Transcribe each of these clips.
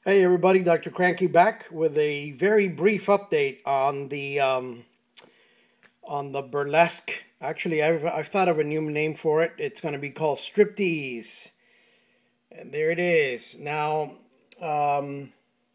Hey everybody, Dr. Cranky back with a very brief update on the burlesque. Actually, I've thought of a new name for it. It's going to be called striptease, and there it is. Now, um,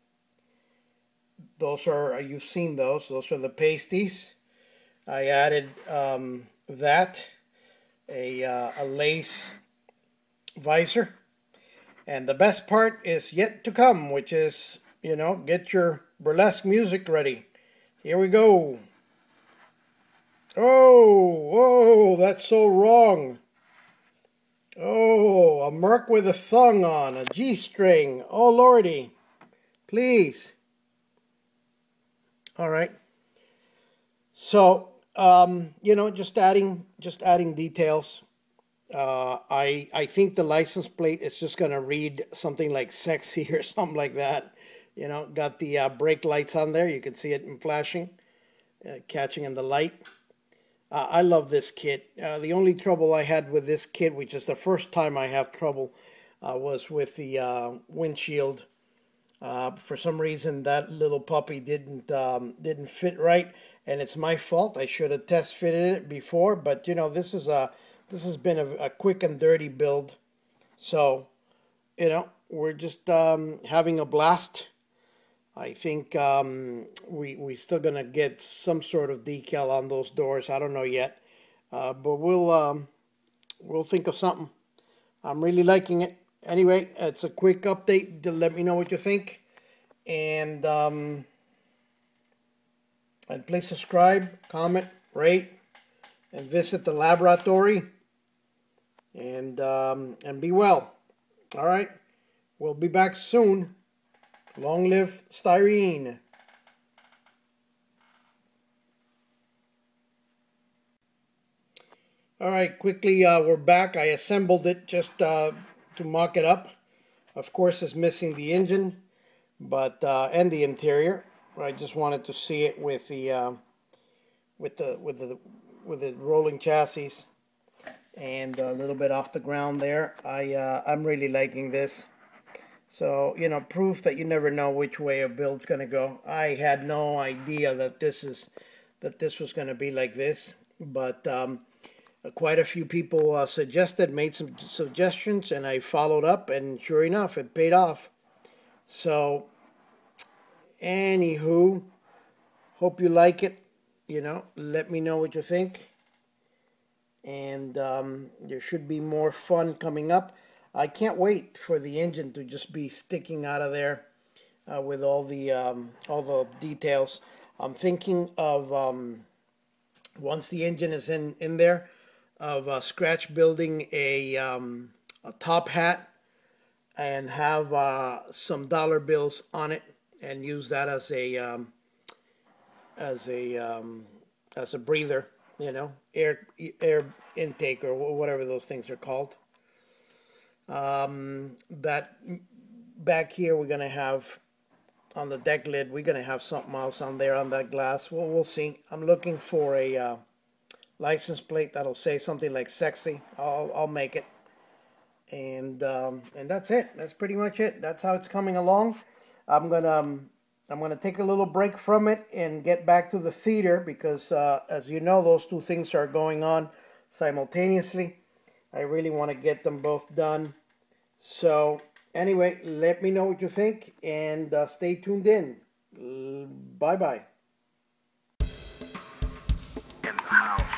those are you've seen those. Those are the pasties. I added that a lace visor, and the best part is yet to come, which is get your burlesque music ready. Here we go. Oh, oh, that's so wrong. Oh, a merc with a thong on, a G string. Oh, lordy. Please. All right. So, just adding details. I think the license plate is just gonna read something like sexy or something like that. Got the brake lights on there. You can see it in flashing, catching in the light. I love this kit. The only trouble I had with this kit, which is the first time I have trouble, was with the windshield. For some reason, that little puppy didn't fit right, and it's my fault. I should have test fitted it before, but this has been a quick and dirty build, so we're just having a blast. I think we still gonna get some sort of decal on those doors. I don't know yet, but we'll think of something. I'm really liking it. Anyway, it's a quick update. Let me know what you think, and please subscribe, comment, rate, and visit the laboratory, and be well. All right, we'll be back soon. Long live styrene. All right, quickly, we're back. I assembled it just to mock it up. Of course, it's missing the engine, but and the interior. I just wanted to see it with the rolling chassis and a little bit off the ground there. I'm really liking this. So, proof that you never know which way a build's going to go. I had no idea that this was going to be like this, but quite a few people made some suggestions, and I followed up, and sure enough, it paid off. So, anywho, hope you like it. Let me know what you think, and there should be more fun coming up. I can't wait for the engine to just be sticking out of there with all the details. I'm thinking of once the engine is in there, of scratch building a top hat and have some dollar bills on it and use that as a as a breather, air intake or whatever those things are called. That back here we're gonna have on the deck lid. We're gonna have something else on there on that glass. Well, we'll see. I'm looking for a license plate that'll say something like "sexy." I'll make it, and that's it. That's pretty much it. That's how it's coming along. I'm gonna take a little break from it and get back to the theater because, as you know, those two things are going on simultaneously. I really want to get them both done. So anyway, let me know what you think and stay tuned in. Bye bye. In the house.